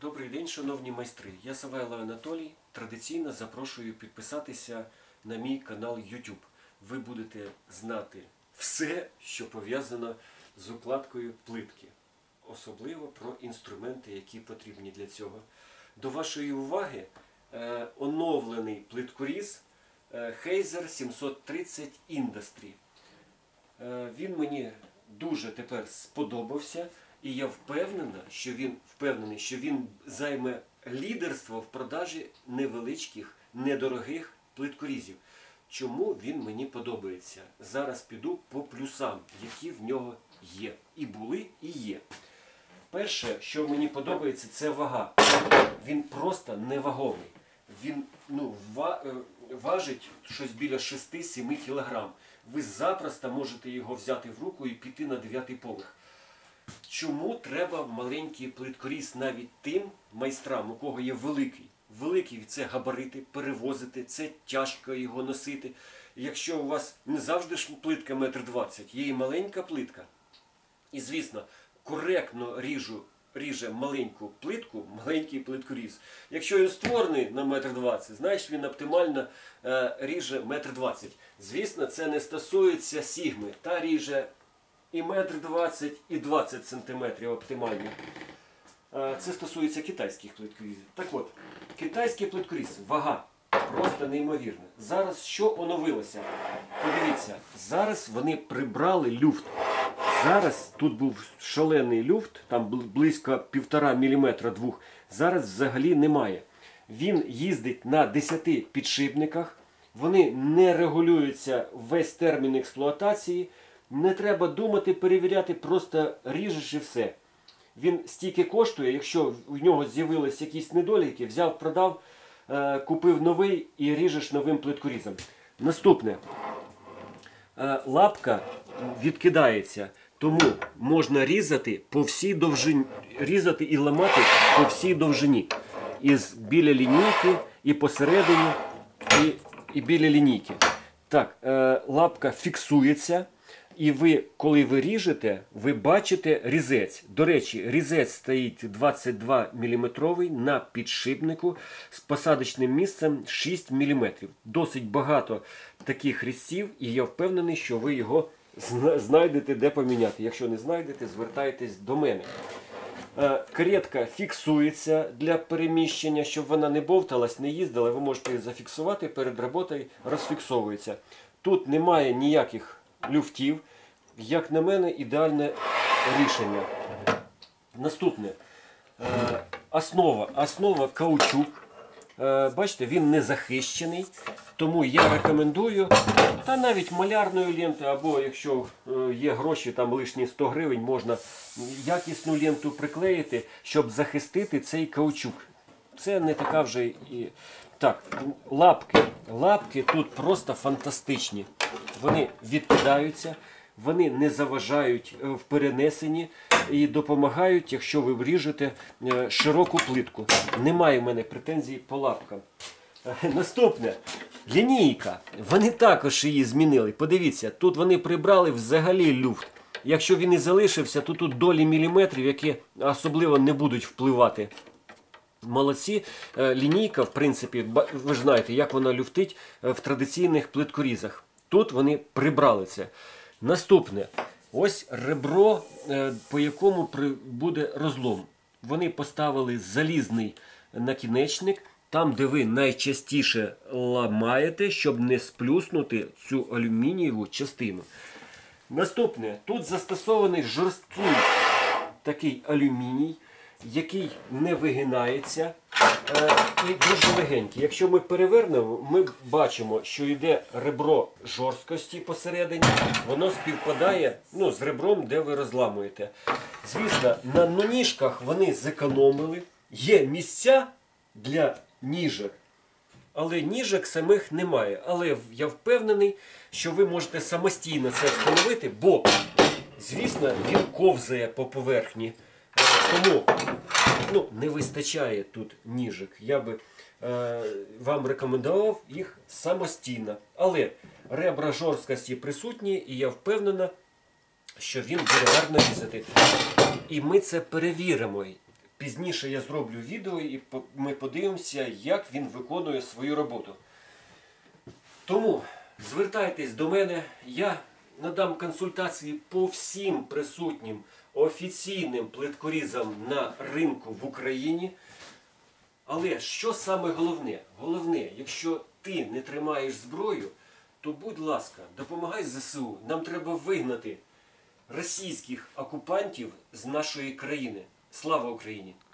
Добрий день, шановні майстри. Я Савайло Анатолій. Традиційно запрошую підписатися на мій канал YouTube. Ви будете знати все, що пов'язано з укладкою плитки. Особливо про інструменти, які потрібні для цього. До вашої уваги оновлений плиткоріз Heizer 730 Industry. Він мені дуже тепер сподобався. І я впевнений, що він займе лідерство в продажі невеличких, недорогих плиткорізів. Чому він мені подобається? Зараз піду по плюсам, які в нього є. І були, і є. Перше, що мені подобається, це вага. Він просто невагомий. Він важить щось біля 6-7 кг. Ви запросто можете його взяти в руку і піти на 9-й поверх. Чому треба маленький плиткоріз навіть тим майстрам, у кого є великий? Великий – це габарити, перевозити, це тяжко його носити. Якщо у вас не завжди ж плитка 1,20 м, є і маленька плитка. І, звісно, коректно ріже маленьку плитку, маленький плиткоріз. Якщо він створений на 1,20 м, значить він оптимально ріже 1,20 м. Звісно, це не стосується Сігми. Та ріже і 1,20 м, і 20 см оптимальні. Це стосується китайських плиткорізів. Так от, китайський плиткоріз, вага просто неймовірна. Зараз що оновилося? Подивіться, зараз вони прибрали люфт. Зараз тут був шалений люфт, там близько 1,5 мм, 2. Зараз взагалі немає. Він їздить на 10 підшипниках, вони не регулюються весь термін експлуатації. Не треба думати, перевіряти, просто ріжеш і все. Він стільки коштує, якщо в нього з'явились якісь недоліки, взяв, продав, купив новий і ріжеш новим плиткорізом. Наступне. Лапка відкидається, тому можна різати по всій довжині, різати і ламати по всій довжині. Біля лінійки, і посередині, і біля лінійки. Так, лапка фіксується. І ви, коли ви ріжете, ви бачите різець. До речі, різець стоїть 22 мм на підшипнику з посадочним місцем 6 мм. Досить багато таких різців, і я впевнений, що ви його знайдете, де поміняти. Якщо не знайдете, звертайтесь до мене. Каретка фіксується для переміщення, щоб вона не бовталась, не їздила. Ви можете її зафіксувати, перед роботою розфіксовується. Тут немає ніяких люфтів. Як на мене, ідеальне рішення. Наступне. Основа каучук. Бачите, він не захищений. Тому я рекомендую, та навіть малярною лентою, або якщо є гроші, там лишні 100 гривень, можна якісну ленту приклеїти, щоб захистити цей каучук. Це не така вже і... Так, лапки тут просто фантастичні. Вони відкидаються, вони не заважають в перенесенні і допомагають, якщо ви ріжете широку плитку. Немає в мене претензій по лапкам. Наступне. Лінійка. Вони також її змінили. Подивіться, тут вони прибрали взагалі люфт. Якщо він і залишився, то тут долі міліметрів, які особливо не будуть впливати. Молодці. Лінійка, в принципі, ви ж знаєте, як вона люфтить в традиційних плиткорізах. Тут вони прибрали це. Наступне. Ось ребро, по якому буде розлом. Вони поставили залізний накінечник, там, де ви найчастіше ламаєте, щоб не сплюснути цю алюмінієву частину. Наступне. Тут застосований жорсткий такий алюміній, який не вигинається і дуже легенький. Якщо ми перевернемо, ми бачимо, що йде ребро жорсткості посередині, воно співпадає з ребром, де ви розламуєте. Звісно, на ніжках вони зекономили, є місця для ніжок, але ніжок самих немає. Але я впевнений, що ви можете самостійно це встановити, бо, звісно, він ковзає по поверхні. Тому не вистачає тут ніжок. Я би вам рекомендував їх самостійно. Але ребра жорсткості присутні, і я впевнена, що він буде гарно різати. І ми це перевіримо Пізніше я зроблю відео і ми подивимося, як він виконує свою роботу. Тому звертайтесь до мене, я надам консультації по всім присутнім офіційним плиткорізам на ринку в Україні. Але що саме головне? Головне, якщо ти не тримаєш зброю, то будь ласка, допомагай ЗСУ. Нам треба вигнати російських окупантів з нашої країни. Слава Україні!